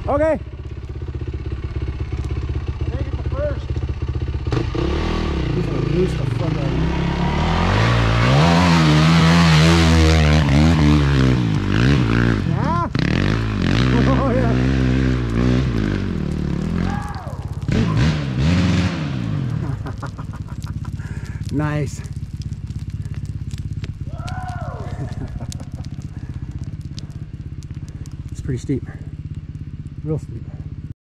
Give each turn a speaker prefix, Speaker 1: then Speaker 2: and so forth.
Speaker 1: Okay.
Speaker 2: Take it to first.
Speaker 1: He's gonna goose the fuck out of me. Yeah? Oh yeah. Nice. It's pretty steep. Real steep.